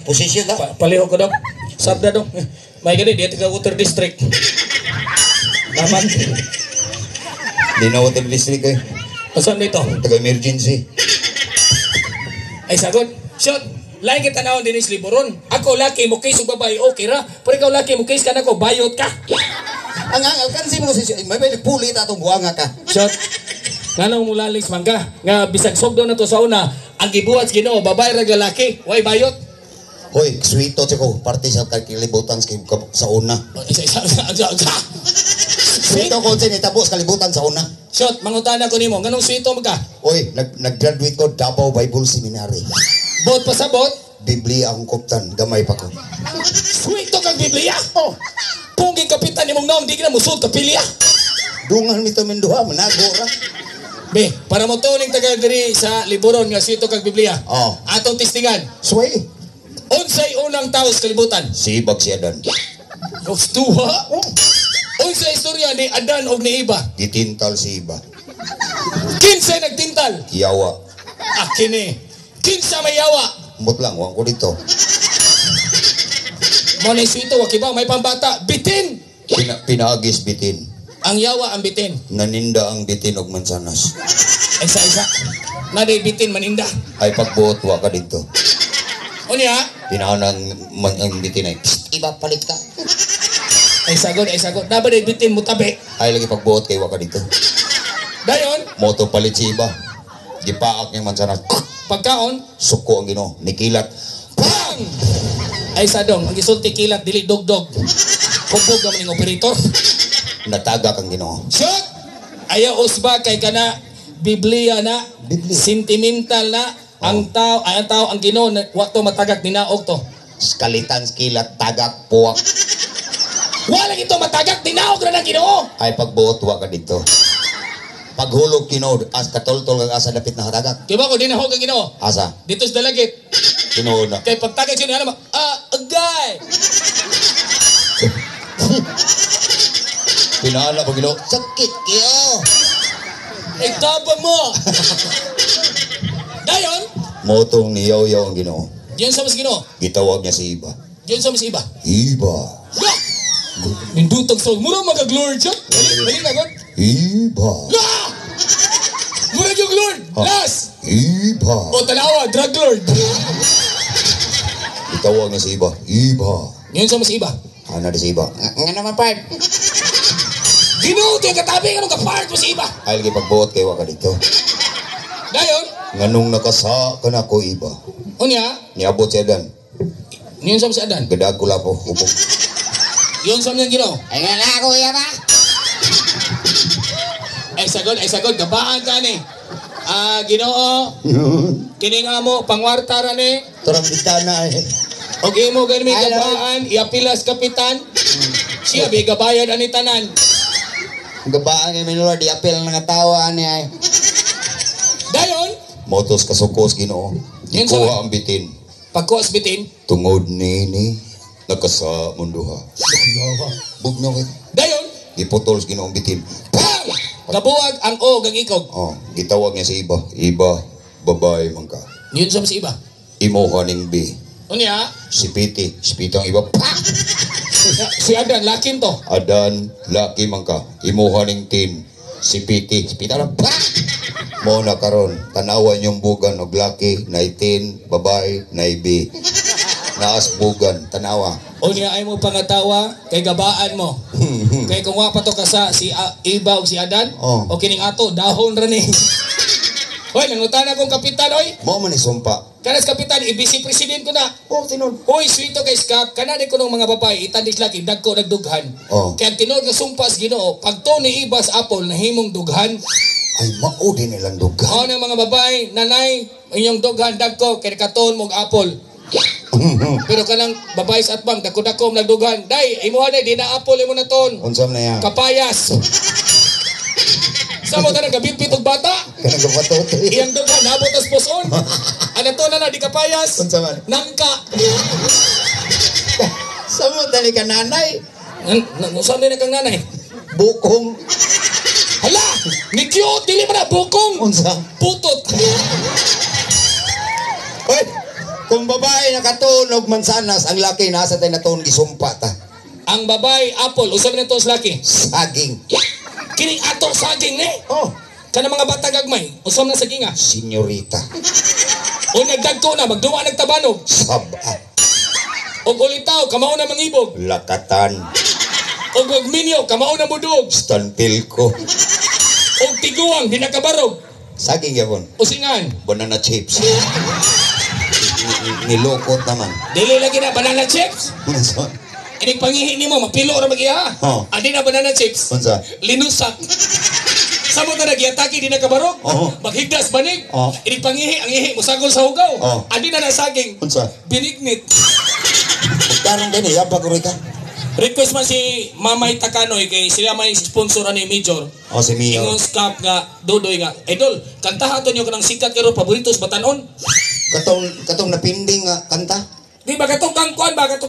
Posisyon ka. Paliho ko dong. Sabda dong. May gani, di taga water district. Dapat. Di na water district eh. Saan dito? Taga emergency. Ay sagot. Shot. Lain kita naon din is liburon. Ako laki mo case ug babae okay ra. Pero ikaw laki mo case ka nako bayot ka. Ang kansi mo si may pulit atong buwanga ka. Shot. Nganong mo lalis mangga nga bisag sogdo na to sa una. Ang gibuhat Ginoo babae ra lalaki, way bayot. Hoy, sweeto ko parte sa kalibutan sa una. Isa. Sweeto ko sin itabos kalibutan sa una. Shot, mangutana ko nimo, nganong sweeto ka? Hoy, nag-graduate ko Davao Bible Seminary. Bot pa sa bot? Biblia ang kuptan, gamay pa ko. Sweeto kang Biblia? Oh. Pungi kapitan nimong naong di ka na musod kapilya. Dungan mito menduha managora. Be, para mo tuning taga diri sa liburon nga sweeto kang Biblia. Oh. Atong tistingan. Sway. Unsay unang tawo sa kalibutan? Sibag si Adan. Duha? Unsay istorya ni Adan og ni Eva? Gitintal si Iba. Kinsay nagtintal? Yawa. Kini. Kinsa may yawa? Mut lang, wang ko dito. Mo na sweeto, wakiba, may pambata. Bitin! Pinaagis bitin. Ang yawa ang bitin. Naninda ang bitin og mansanas. Isa. Naday bitin maninda. Ay pagbuot wa ka dito. Unya? Pinaanang ang bitin ay, psst, Iba palit ka. Ay sagot. Nabaday bitin mo tabi. Ay lagi pagbuot kay wa ka dito. Dayon, Moto palit si Iba. Gipaak niyang mansanas. pagkaon, Suko ang Ginoo, nikilat. bang! Ay sadong, ang isulti kilat, dili dog-dog. Kumpog naman yung operator. Natagak ang Ginoo. Shot! Ayaw usba kay kana Biblia na, Biblia. sentimental na, ang tao ang Ginoo wato matagak dinaog to. Skalitan, skilat, tagak, puwak. Wala ito matagak dinaog ra ng Ginoo. Ay pagbuot wa ka dito. Paghulog Ginoo, as katultol kang asa dapit na hatagak. Diba ko dinahog ang Ginoo? Asa? Dito sa dalagit. Ginoo na. Kay pagtagak siya alam mo, agay! Pinaala ko Ginoo, sakit kayo. Ikabang mo! Dayon, Motong niyaw-yaw ang Ginoo. diyan sa mas Ginoo. Gitawag niya si Iba. Diyan sa mas iba. Iba. La! Nindutag sa mura mag-Lord siya. Dali na God. Iba. La! Mura yung Lord. Last! Iba. O tanawa, drug Lord. Gitawag niya si Iba. Iba. Diyan sa mas iba. Ano na si Iba? Nga naman part. Ginoo, diyan katabi ka nung kapart mo si iba. Ay lagi pagbuot kay wa ka dito. Dayon, Nganong nakasa ka na ko Iba. unya, Niabot siya dan. diyan sa mas Adan. Gadag ko lapo. Upok. Diyan sa mga Ginoo. Ay nga na ako Iba. Ay sagod, gabaan ka ni. Ginoo, kining amo, pangwarta ra ni. Turang bitana eh. Og imo gani may gabaan, iapilas kapitan. Siya may gabayad ani tanan. Gabaan yung minula, di apel nga tawa niya eh. Dayon, Motos kasukos Ginoo. Yan sa- Ikuha ang bitin. pagkuas bitin. Tungod ni nakasa munduha. Bugnaw it. Dayon, Giputol sa Ginoo ang bitin. bang! Kabuwag ang og ang ikog. Oh, gitawag niya si Iba. Iba, babae man ka. Yun sa mas iba. Imo ning B. Unya, Si Piti. Si Piti ang Iba. Pa! si Adan, lakin to. Adan, laki man ka. Imo ning tin. Si Piti. Si Piti lang. Pa! Mo na karon tanawan yung bugan og laki, na itin, babae, na B. Naas bugan, tanawa. Unya ay mo pangatawa, kay gabaan mo. Kay kung wa pa to ka sa si Iba o si Adan, Oh. o kining ato, dahon ra ni. Hoy, nangutan akong kapitan, oy. Mo man ni sumpa. Kanas kapitan, i-vice president ko na. Oh, tinod. Hoy, sweeto kay Skap, kanani ko ng mga babae, itandis laki, dagko nagdughan. Oh. Kaya ang tinod nga sumpas Ginoo, pag to ni Ibas Apple, nahimong dughan. Ay, mao din nilang dugan. Ako ng mga babae, nanay, inyong dughan, dagko, kaya katon mong apple. Pero kanang babae sa atbang, dako-dako nagdughan. Day, imuha day, di na apple, imo na ton. Unsam na yan. Kapayas. Sa mo tanang gabitbit og bata, Kanang kapatuto. iyang dughan, nabot as puson. Ano to na di kapayas. Unsa man? Nangka. Sa mo tali ka nanay. Saan din kang nanay? Bukong. Hala! Ni cute! Dili mo na bukong! Unsa? Putot! Hoy! Kung babae nakatunog mansanas, ang laki nasa tayo natuon gisumpa ta. Ang babae apple, usab nito sa laki. Saging. Kini ato saging ni. Oh, Kana mga bata gagmay, usab na saging ah. senyorita. O nagdagko na, magduwa nagtabanog. Saba. O ulitaw, kamao na mangibog. Lakatan. O gagminyo, kamao na mudog. Stanpil ko. O tiguang, di nakabarog. Saging yapon. Usingan, Banana chips. Nilokot naman. dili lagi na banana chips. Inig pangihi nimo, mapilo ra magiha. Oh. Adi na banana chips. Unsa? Linusak. Samo ta nagiatake di nakabarog. Oo. Maghigdas banig. Oo. Inig pangihi, ang ihi musagol sa hugaw. Oo. Adi na nasaging. Unsa? Binignit. Karong din ya paguri ka. Request man si Mamay Takanoy kay sila may sponsor ani Major. O si Mio. Ingon scap nga Dodoy nga. Idol, kantahan to nyo kanang sikat karo paborito sa Batanon. Katong napinding nga kanta. Di ba katong kangkuan ba katong